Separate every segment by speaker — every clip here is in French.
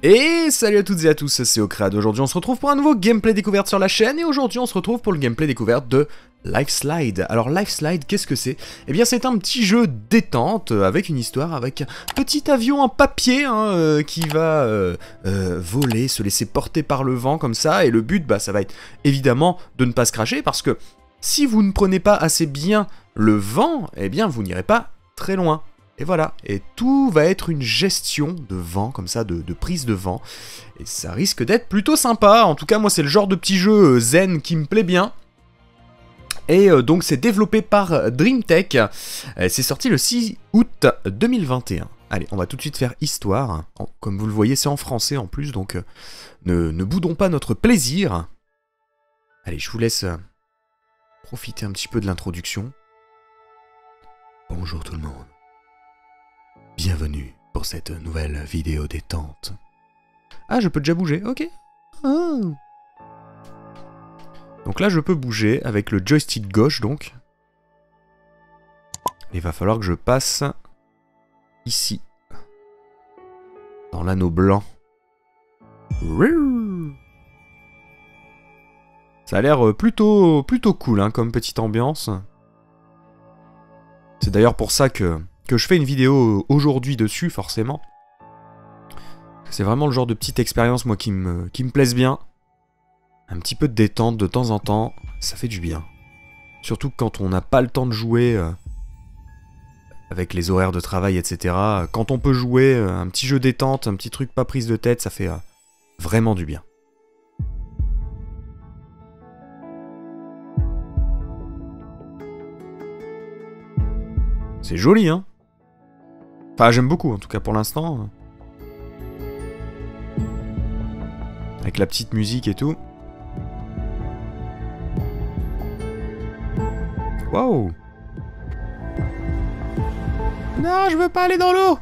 Speaker 1: Et salut à toutes et à tous, c'est Ocrad. Aujourd'hui on se retrouve pour un nouveau gameplay découverte sur la chaîne et aujourd'hui on se retrouve pour le gameplay découverte de Life Slide. Alors Life Slide, qu'est-ce que c'est? Eh bien c'est un petit jeu détente avec une histoire, avec un petit avion en papier qui va voler, se laisser porter par le vent comme ça, et le but ça va être évidemment de ne pas se cracher parce que si vous ne prenez pas assez bien le vent, eh bien vous n'irez pas très loin. Et voilà, et tout va être une gestion de vent, comme ça, de prise de vent. Et ça risque d'être plutôt sympa. En tout cas, moi, c'est le genre de petit jeu zen qui me plaît bien. Et donc, c'est développé par DreamTech. C'est sorti le 6 août 2021. Allez, on va tout de suite faire histoire. Comme vous le voyez, c'est en français en plus, donc ne boudons pas notre plaisir. Allez, je vous laisse profiter un petit peu de l'introduction. Bonjour tout le monde. Bienvenue pour cette nouvelle vidéo détente. Ah, je peux déjà bouger, ok. Ah. Donc là, je peux bouger avec le joystick gauche, donc. Il va falloir que je passe ici. Dans l'anneau blanc. Ça a l'air plutôt cool, hein, comme petite ambiance. C'est d'ailleurs pour ça que je fais une vidéo aujourd'hui dessus, forcément. C'est vraiment le genre de petite expérience, moi, qui me plaise bien. Un petit peu de détente de temps en temps, ça fait du bien. Surtout quand on n'a pas le temps de jouer avec les horaires de travail, etc. Quand on peut jouer un petit jeu détente, un petit truc pas prise de tête, ça fait vraiment du bien. C'est joli, hein? Enfin, j'aime beaucoup, en tout cas pour l'instant. Avec la petite musique et tout. Waouh! Non, je veux pas aller dans l'eau!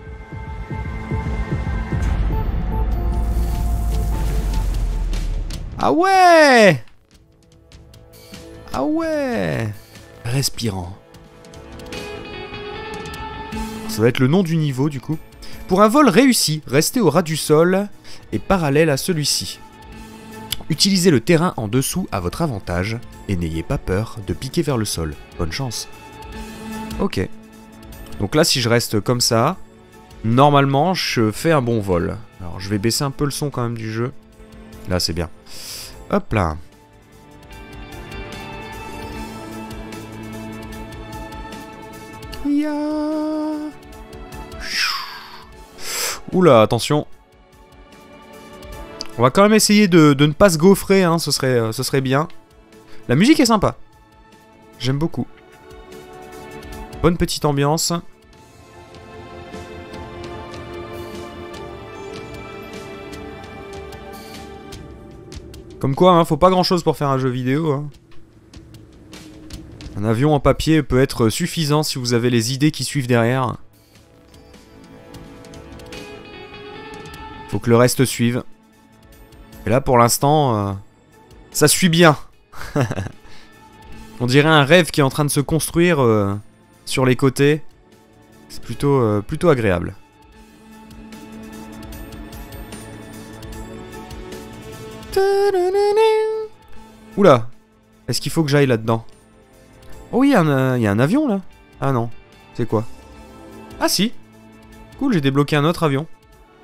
Speaker 1: Ah ouais! Ah ouais! Respirant. Ça va être le nom du niveau, du coup. Pour un vol réussi, restez au ras du sol et parallèle à celui-ci. Utilisez le terrain en dessous à votre avantage et n'ayez pas peur de piquer vers le sol. Bonne chance. Ok. Donc là, si je reste comme ça, normalement, je fais un bon vol. Alors, je vais baisser un peu le son quand même du jeu. Là, c'est bien. Hop là. Oula, attention. On va quand même essayer de ne pas se gaufrer, hein, ce serait bien. La musique est sympa. J'aime beaucoup. Bonne petite ambiance. Comme quoi, hein, faut pas grand chose pour faire un jeu vidéo. Hein. Un avion en papier peut être suffisant si vous avez les idées qui suivent derrière. Faut que le reste suive. Et là, pour l'instant, ça suit bien. On dirait un rêve qui est en train de se construire sur les côtés. C'est plutôt agréable. Oula! Est-ce qu'il faut que j'aille là-dedans? Oh oui, il y a un avion, là. Ah non. C'est quoi? Ah si! Cool, j'ai débloqué un autre avion.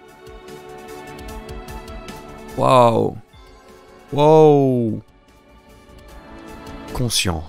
Speaker 1: Waouh! Wow! Conscient.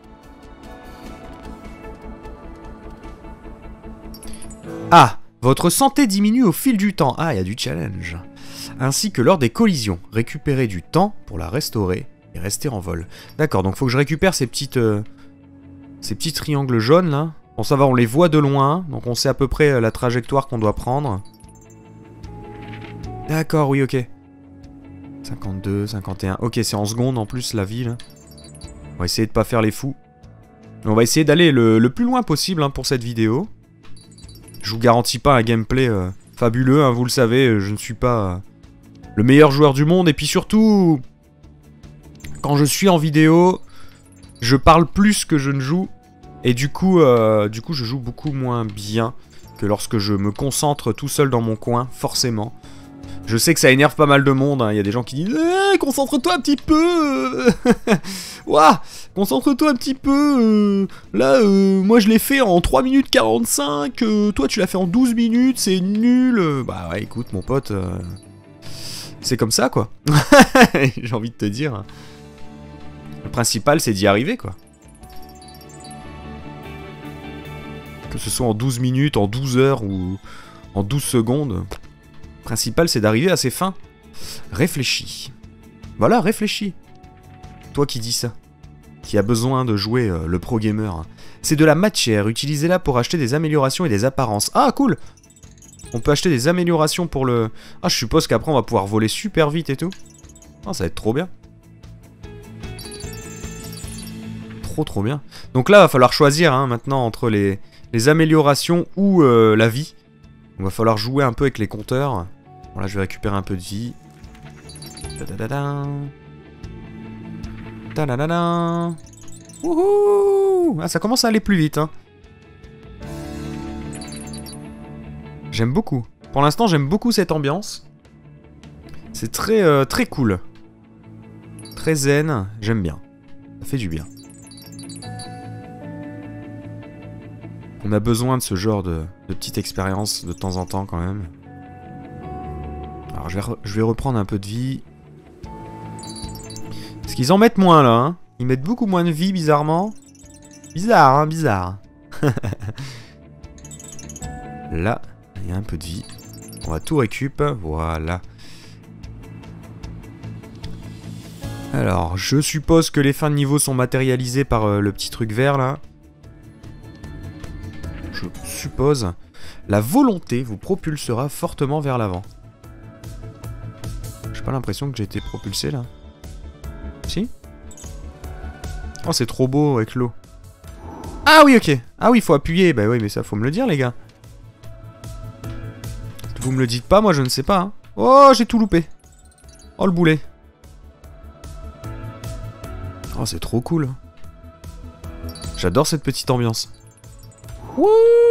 Speaker 1: Ah! Votre santé diminue au fil du temps. Ah, il y a du challenge. Ainsi que lors des collisions. Récupérez du temps pour la restaurer et rester en vol. D'accord, donc faut que je récupère ces petits triangles jaunes là. Bon, ça va, on les voit de loin. Donc on sait à peu près la trajectoire qu'on doit prendre. D'accord, oui, ok. 52, 51. Ok, c'est en secondes en plus la ville. On va essayer de pas faire les fous. On va essayer d'aller le plus loin possible hein, pour cette vidéo. Je vous garantis pas un gameplay fabuleux, hein, vous le savez, je ne suis pas le meilleur joueur du monde. Et puis surtout, quand je suis en vidéo, je parle plus que je ne joue. Et du coup, je joue beaucoup moins bien que lorsque je me concentre tout seul dans mon coin, forcément. Je sais que ça énerve pas mal de monde, hein. Il y a des gens qui disent concentre-toi un petit peu. Ouah, concentre-toi un petit peu. Là, moi je l'ai fait en 3 minutes 45. Toi tu l'as fait en 12 minutes, c'est nul. Bah ouais, écoute mon pote, c'est comme ça quoi. J'ai envie de te dire. Le principal c'est d'y arriver quoi. Que ce soit en 12 minutes, en 12 heures ou en 12 secondes. Le principal c'est d'arriver à ses fins. Réfléchis. Voilà, réfléchis. Toi qui dis ça. Qui a besoin de jouer le pro gamer. C'est de la matière, utilisez-la pour acheter des améliorations et des apparences. Ah cool. On peut acheter des améliorations pour le... Ah je suppose qu'après on va pouvoir voler super vite et tout. Ah ça va être trop bien. Trop bien. Donc là, il va falloir choisir hein, maintenant entre les améliorations ou la vie. Il va falloir jouer un peu avec les compteurs. Bon là, je vais récupérer un peu de vie. Wouhou! Ah, ça commence à aller plus vite. Hein. J'aime beaucoup. Pour l'instant, j'aime beaucoup cette ambiance. C'est très cool. Très zen. J'aime bien. Ça fait du bien. On a besoin de ce genre de petite expérience de temps en temps quand même. Alors je vais reprendre un peu de vie. Parce qu'ils en mettent moins là. Hein. Ils mettent beaucoup moins de vie bizarrement. Bizarre hein, bizarre. Là, il y a un peu de vie. On va tout récup. Voilà. Alors, je suppose que les fins de niveau sont matérialisées par le petit truc vert là. Je suppose. La volonté vous propulsera fortement vers l'avant. J'ai pas l'impression que j'ai été propulsé là. Si? Oh, c'est trop beau avec l'eau. Ah oui, ok. Ah oui, il faut appuyer. Bah oui, mais ça, faut me le dire, les gars. Vous me le dites pas, moi je ne sais pas. Hein. Oh, j'ai tout loupé. Oh, le boulet. Oh, c'est trop cool. J'adore cette petite ambiance. Wouhou!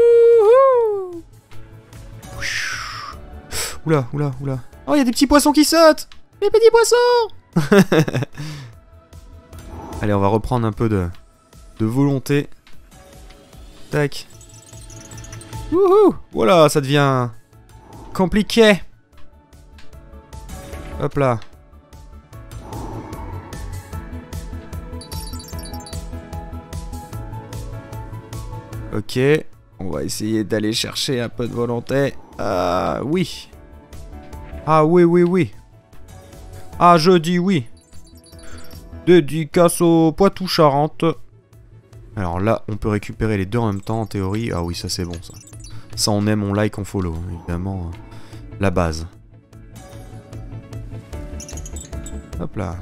Speaker 1: Oula, oula, oula. Oh, il y a des petits poissons qui sautent! Les petits poissons! Allez, on va reprendre un peu de volonté. Tac. Wouhou! Voilà, ça devient compliqué. Hop là. Ok, on va essayer d'aller chercher un peu de volonté. Oui. Ah oui, oui, oui. Ah, je dis oui. Dédicace au Poitou-Charentes. Alors là, on peut récupérer les deux en même temps, en théorie. Ah oui, ça c'est bon, ça. Ça, on aime, on like, on follow. Évidemment, la base. Hop là.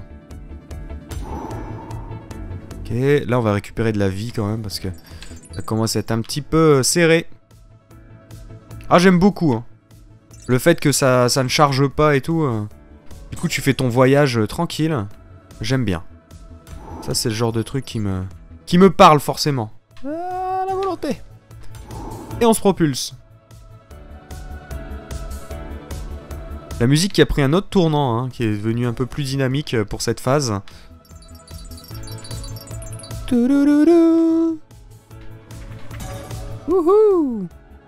Speaker 1: Ok, là, on va récupérer de la vie quand même, parce que ça commence à être un petit peu serré. Ah, j'aime beaucoup. Hein. Le fait que ça ne charge pas et tout. Du coup, tu fais ton voyage tranquille. J'aime bien. Ça, c'est le genre de truc qui me parle forcément. Ah, la volonté. Et on se propulse. La musique qui a pris un autre tournant, hein, qui est devenu un peu plus dynamique pour cette phase. Wouhou!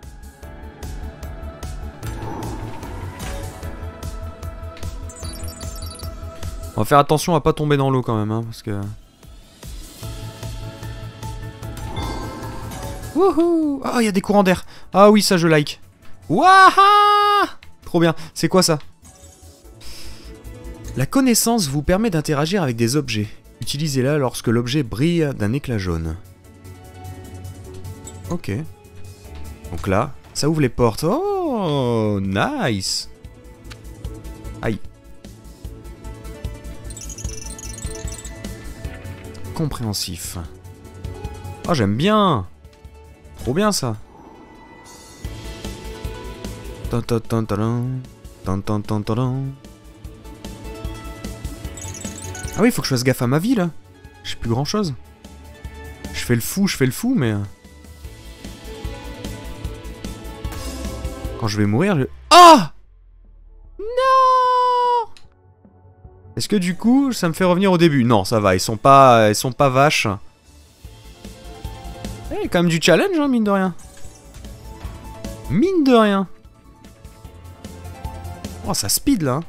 Speaker 1: On va faire attention à pas tomber dans l'eau quand même, hein, parce que... Wouhou! Ah, il y a des courants d'air. Ah oui, ça je like. Waha! Trop bien. C'est quoi ça? La connaissance vous permet d'interagir avec des objets. Utilisez-la lorsque l'objet brille d'un éclat jaune. Ok. Donc là, ça ouvre les portes. Oh, nice! Aïe. Compréhensif. Oh, j'aime bien! Trop bien ça! Ah oui, il faut que je fasse gaffe à ma vie là. J'ai plus grand chose. Je fais le fou, mais... Quand je vais mourir, je... Ah! Est-ce que du coup, ça me fait revenir au début? Non, ça va, ils sont pas vaches. Il y a quand même du challenge, hein, mine de rien. Mine de rien. Oh, ça speed, là.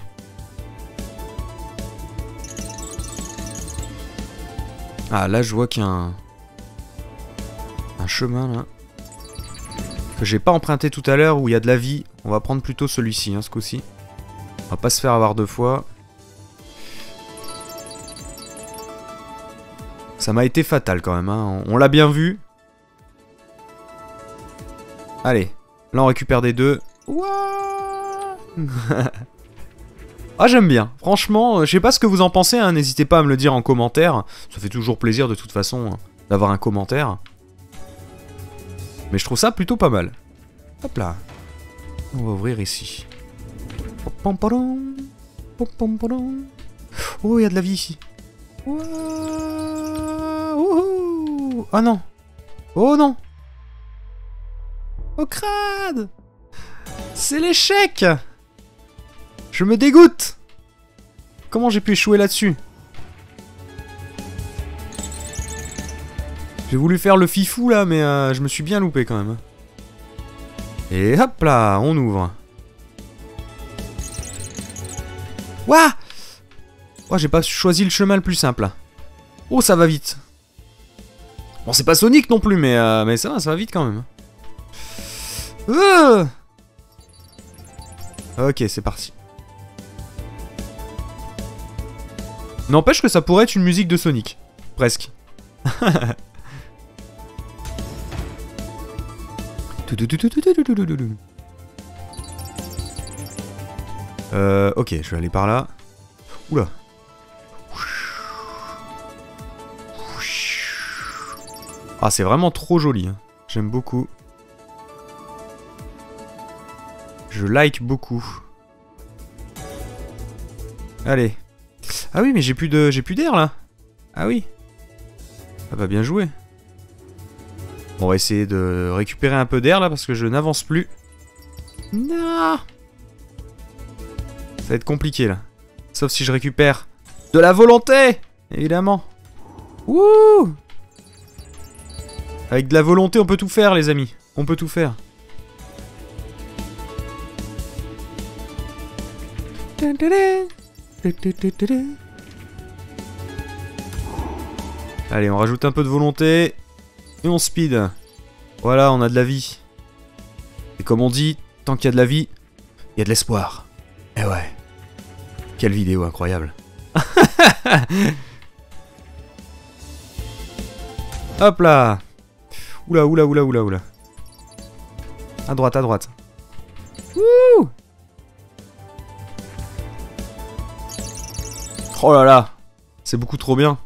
Speaker 1: Ah, là, je vois qu'il y a un chemin, là. Que j'ai pas emprunté tout à l'heure, où il y a de la vie. On va prendre plutôt celui-ci, hein, ce coup-ci. On va pas se faire avoir 2 fois. Ça m'a été fatal, quand même, hein. On l'a bien vu. Allez. Là, on récupère des 2. Ouah. Ah, j'aime bien. Franchement, je sais pas ce que vous en pensez, hein. N'hésitez pas à me le dire en commentaire. Ça fait toujours plaisir, de toute façon, hein, d'avoir un commentaire. Mais je trouve ça plutôt pas mal. Hop là. On va ouvrir ici. Oh, il y a de la vie ici. Oh non. Oh non. Oh crade. C'est l'échec. Je me dégoûte. Comment j'ai pu échouer là-dessus? J'ai voulu faire le fifou là, mais je me suis bien loupé quand même. Et hop là, on ouvre. Ouah! Oh, j'ai pas choisi le chemin le plus simple. Oh, ça va vite. Bon, c'est pas Sonic non plus, mais ça va vite quand même. Ok, c'est parti. N'empêche que ça pourrait être une musique de Sonic. Presque. Ok, je vais aller par là. Oula. Ah, c'est vraiment trop joli. Hein. J'aime beaucoup. Je like beaucoup. Allez. Ah oui, mais j'ai plus d'air là. Ah oui. Ah bah bien joué. On va essayer de récupérer un peu d'air là parce que je n'avance plus. Non. Ça va être compliqué là. Sauf si je récupère de la volonté, évidemment. Wouh. Avec de la volonté, on peut tout faire, les amis. On peut tout faire. Allez, on rajoute un peu de volonté. Et on speed. Voilà, on a de la vie. Et comme on dit, tant qu'il y a de la vie, il y a de l'espoir. Eh ouais. Quelle vidéo incroyable. Hop là. Oula, oula, oula, oula, oula. À droite, à droite. Wouh. Oh là là. C'est beaucoup trop bien.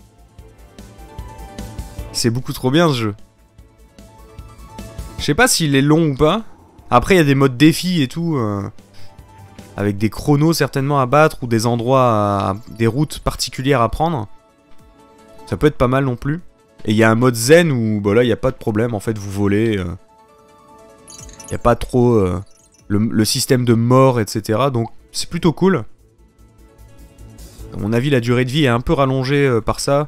Speaker 1: C'est beaucoup trop bien ce jeu. Je sais pas s'il est long ou pas. Après, il y a des modes défi et tout. Avec des chronos certainement à battre ou des endroits, des routes particulières à prendre. Ça peut être pas mal non plus. Et il y a un mode zen où bah là il n'y a pas de problème, en fait vous volez. Il n'y a pas trop le système de mort, etc. Donc c'est plutôt cool. À mon avis la durée de vie est un peu rallongée par ça.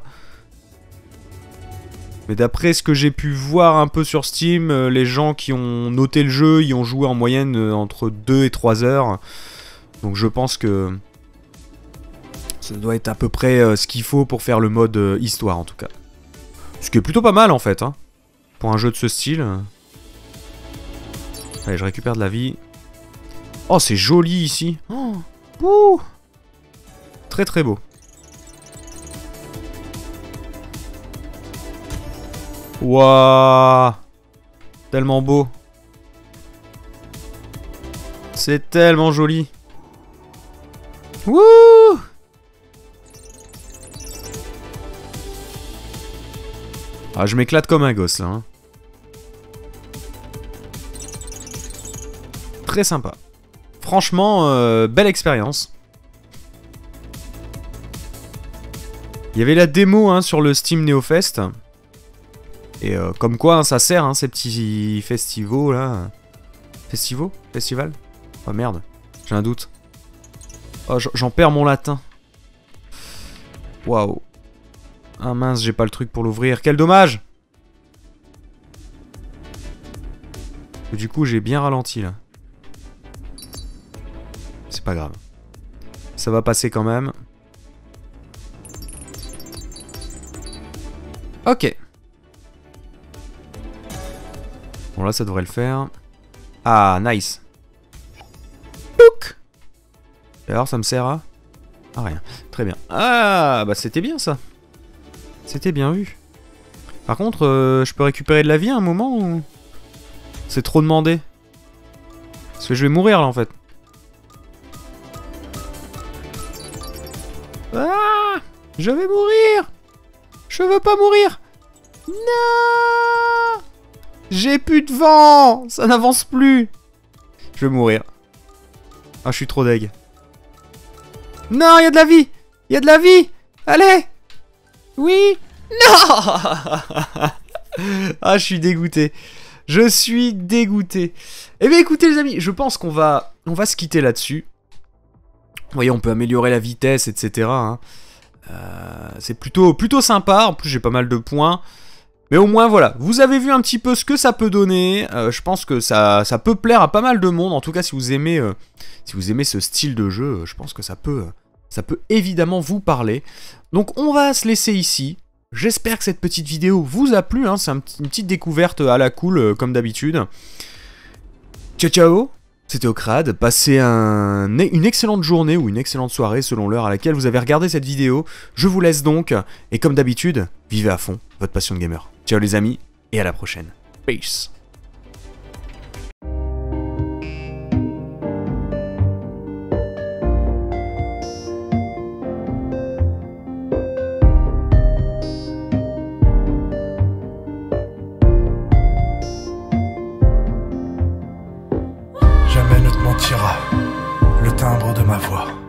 Speaker 1: Mais d'après ce que j'ai pu voir un peu sur Steam, les gens qui ont noté le jeu, y ont joué en moyenne entre 2 et 3 heures. Donc je pense que ça doit être à peu près ce qu'il faut pour faire le mode histoire en tout cas. Ce qui est plutôt pas mal en fait, hein, pour un jeu de ce style. Allez, je récupère de la vie. Oh, c'est joli ici. Oh, ouh. Très très beau. Waouh. Tellement beau. C'est tellement joli. Wouh. Ah, je m'éclate comme un gosse là. Hein. Très sympa. Franchement, belle expérience. Il y avait la démo hein, sur le Steam NeoFest. Et comme quoi hein, ça sert hein, ces petits festivals là. Festival? Oh merde, j'ai un doute. Oh, j'en perds mon latin. Waouh. Ah mince, j'ai pas le truc pour l'ouvrir. Quel dommage! Du coup, j'ai bien ralenti là. C'est pas grave. Ça va passer quand même. Ok. Bon là, ça devrait le faire. Ah, nice. Pouc. Et alors, ça me sert à... Ah, rien. Très bien. Ah, bah c'était bien ça. C'était bien vu. Par contre, je peux récupérer de la vie à un moment ou... C'est trop demandé. Parce que je vais mourir là en fait. Ah! Je vais mourir! Je veux pas mourir! Non! J'ai plus de vent! Ça n'avance plus! Je vais mourir. Ah, je suis trop deg. Non, il y a de la vie! Il y a de la vie! Allez! Oui! Non! Ah, je suis dégoûté. Je suis dégoûté. Eh bien, écoutez, les amis, je pense qu'on va se quitter là-dessus. Vous voyez, on peut améliorer la vitesse, etc. Hein. C'est plutôt sympa. En plus, j'ai pas mal de points. Mais au moins, voilà. Vous avez vu un petit peu ce que ça peut donner. Je pense que ça peut plaire à pas mal de monde. En tout cas, si vous aimez ce style de jeu, je pense que ça peut évidemment vous parler. Donc, on va se laisser ici. J'espère que cette petite vidéo vous a plu, hein. C'est une petite découverte à la cool, comme d'habitude. Ciao ciao, c'était Okrad, passez une excellente journée ou une excellente soirée selon l'heure à laquelle vous avez regardé cette vidéo. Je vous laisse donc, et comme d'habitude, vivez à fond votre passion de gamer. Ciao les amis, et à la prochaine. Peace.
Speaker 2: Jamais ne te mentira le timbre de ma voix.